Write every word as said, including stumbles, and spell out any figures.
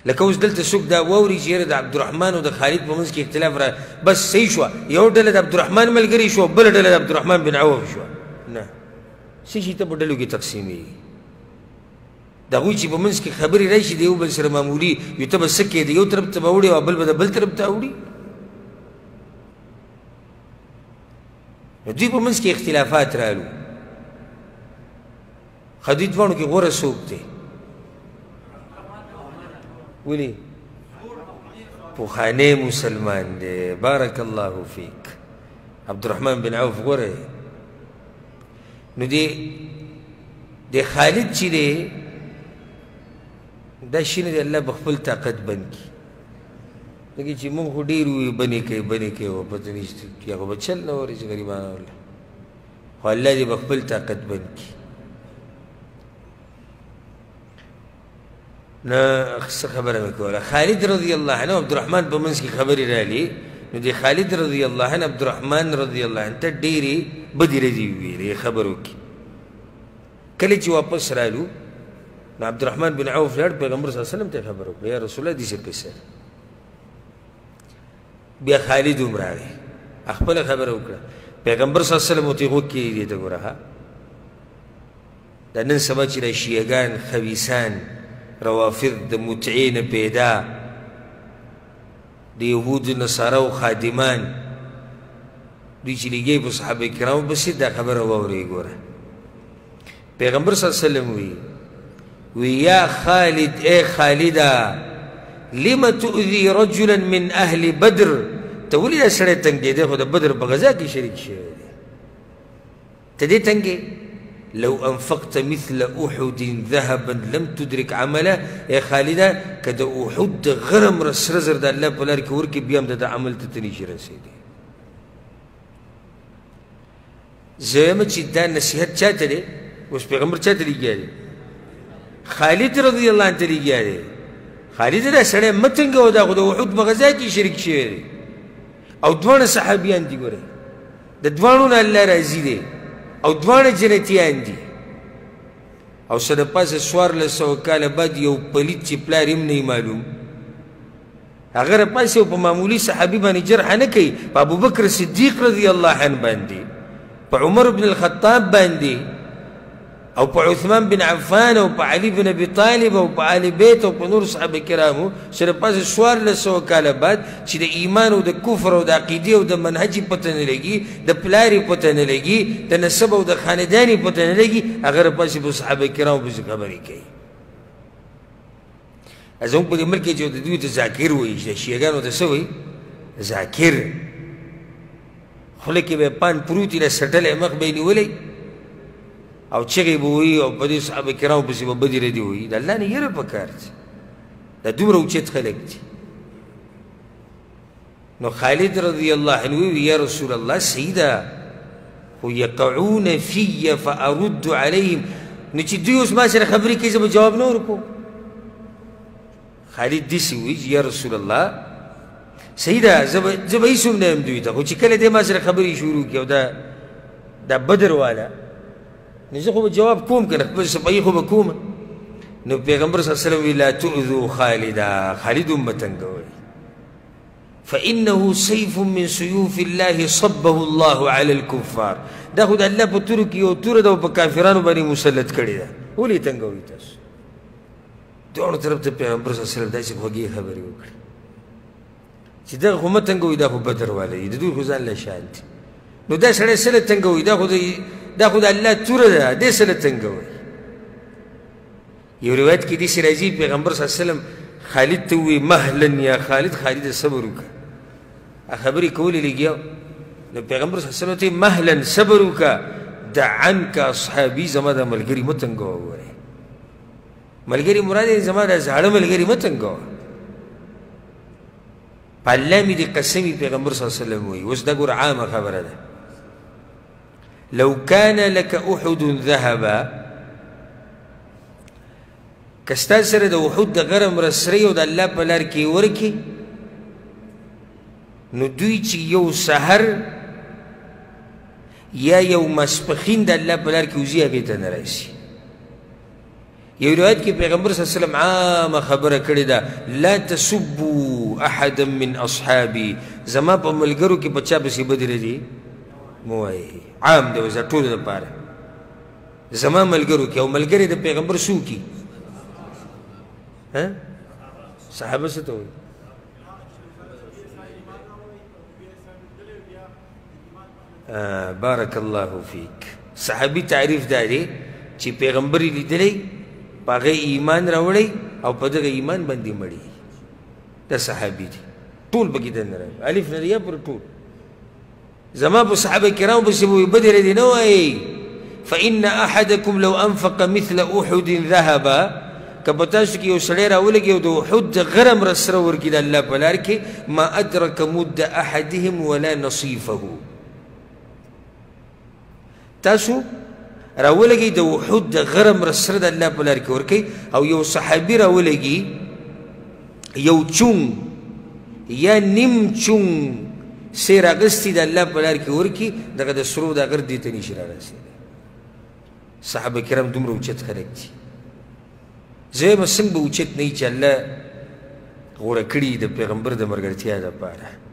لکه اوس دلته څوک دا واوري چې یاره د عبدالرحمن او د خالد په منځ کې اختلاف را بس صحیح شوه یو ډله د عبدالرحمن ملګري شوه بله ډله د عبدالرحمن بن عوف شوه نه څه شي ته په ډلو کې تقسیمېږي د هغوی چې په منځ کې خبرې راشي د یو بل سره معمولي یو ته به څه کې د یو طرف ته به وړي او بل به د بل طرف ته اوړي نو دوی په منځ کې اختلافات رالو خو دوی دواړو کې غوره څوک دی ولې پوخانی مسلمان دی بارک الله فیک عبدالرحمن بن عوف غوره نو دی د خالد چې دی دا شي نه دی الله به خپل طاقت بند کړي لکه چې موږ خو ډېر ووایو بنې کوي بنې کوي او پته نشته هغه به چل نه ورځي غریبانو الله خو الله دې به خپل طاقت بند کړي نه څه خبره مې کوله خالد رضی الله عنه عبدالرحمن په منځ کې خبرې رالي نو د خالد رضی الله عنه عبدالرحمن رضی الله عنه ته ډېرې بدې ردې وویلې خبرو کې کله چې واپس رالو نو عبدالرحمن بن عوف لاړ پیغمبر صلی الله علیه وسلم ته خبر وکړه یا رسول الله داسې قصه بیا خالد هم راغی خپله خبره وکړه پیغمبر صلی الله علیه وسلم ورته غوږ کېږدي ته ګوره ها دا نن سبا چې دا شیعګان خبیثان روافض د متعې نه پیدا د یهودو نصاراو خادمان دوی چې لګیږي په صحابه کرامو پسې دا خبره واورئ ګوره پیغمبر صلی الله علیه وسلم وی وی یا خالد اے خالده لم تؤذي رجلا من اهل بدر ته ولې دا سړی تنګېدی خو د بدر په غزا کې شریک شوی دی ته دې تنګې لو انفقت مثل احد ذهبا لم تدرك عمله اے خالده که د احد د غره مره سره زر د الله په لار کې ورکړې بیا هم د ده عمل ته ته نشي رسېدی زه یم چې دا نصیحت چا ته دی اوس پیغمبر چا ته لګیا دی خالد رضی الله عنه ته لګیا دی خالد دا سړی مه تنګوه دا خو د احد په غزا کې شریک شوی دی او دواړه صحابیان دي ګورئ د دواړو نه الله راضي دی او دواړه جنتیان دي او څه د پاسه څوارلس سوه کاله بعد یو پلیت چې پلار هم نه معلوم هغه راپاسې په معمولي صحابي باندې جرحه نه کوي په ابوبکر صدیق رضی الله عنه باندې په عمر بن الخطاب باندې او په عثمان بن عفان او په علي بن ابي طالب او په آل بیت او په نور صحابه کرامو سره پاسه څوارلس سوه کاله بعد چې د ایمان او د کفر او د عقیدې او د منهجي پته نه لګي د پلارې پته نه لګي د نسب او د خاندانې پته نه لګي هغه راپاسې په صحابه کرامو پسې خبرې کوي زموږ په دې ملک کې چې دوی ته ذاکر وایي د شیعګانو ته څه وایي ذاکر خوله کې به پان پروت وي له سټلی مخ به یې نیولی او چغې به وایي او په دې صحابه کرامو پسې به بدې ردې وایي د الله نه یره پکار دي دا دومره اوچت خلک دي نو خالد رضی الله عنه وی یا رسول الله سیده خو یقعون فی فارد علیهم نو چې دوی اوس ما سره خبرې کوي زه به جواب نه ورکوم خالد داسې وایي یا رسول الله سیده زه به هېڅ هم نه یم دوی ته خو چې کله دی ما سره خبرې شروع کړي او دا دا بدر والا نو زه خو به جواب کوم که نه خپل صفایي خو به کوم نو پیغمبر صلی الله علیه وسلم وی لا تؤذوا خالدا خالد هم مه تنګوئ فإنه سيف من سيوف الله صبه الله على الكفار دا خو د الله په تورو کې یو توره ده او په کافرانو باندې مسلط کړې ده ولې یې تنګوئ تاسو دواړو طرف ته پیغمبر صلی الله علیه وسلم داسې خوږې خبرې وکړې چې دغه خو مه تنګوئ دا خو بدر والا دي د دوی خو ځان له شان دي نو دا سړی څه له تنګوئ دا خو دا خو د الله توره ده دې څه له تنګوئ یو روایت کې داسې راځي پیغمبر صلی الله علیه وسلم خالد ته ووایي مهلا یا خالد خالده صبر وکړه خبرې کولې لګیا نو پیغمبر صلی الله علیه وسلم ته مهلا صبر وکړه دع عنک اصحابي زما دا ملګري مه تنګوه وګورئ ملګري مراد یې زما دا زاړه ملګري مه تنګوه په الله مې دې قسم وي پیغمبر صلی الله علیه وسلم وایي اوس دا ګوره عامه خبره ده لو كان لك احد ذهبا که ستا سره د احد د غره مرسرۍ او د الله په لار کې ورکړي نو دوی چې یو سحر یا یو ماسپښین د الله په لار کې وځي هغې ته نه راسي یو روایت کې پیغمبر صلی الله علیه وسلم عامه خبره کړې ده لا تسبوا احدا من اصحابي زما په ملګرو کې په چا پسې بدې راځي مو وایئ عام دی اوس ټولو دپاره زما ملګرو کې او ملګري د پیغمبر څوک دي صحابه څه ته وایي بارک الله فیک صحابي تعریف دا دی چې پیغمبر یې لیدلی په هغه ایمان راوړی او په دغه ایمان باندې مړی دا صحابي دي ټول پکې دننه راغلي الف نه یا پر ټول زما په صحابه کرامو پسې به وایي بدې ردې نه وایي فإن أحدكم لو أنفق مثل أحد ذهبا که په تاسو کې یو سړی راولګي او د احد د غره مره سره ورکړي د الله په لار کې ما أدرک مد أحدهم ولا نصيفه تاسو راولګي د احد د غره مره سره د الله په لار کې ورکوي او یو صحابي راولګي یو چون یا نیم چون سیر اغستی د الله په لار کې ورکي دغه د سرو د غر دې ته نشي رارسېدی صحابه کرام دومره اوچت خلک دي زه به څنګه به اوچت نه وي چې الله غوره کړي د پیغمبر د ملګرتیا دپاره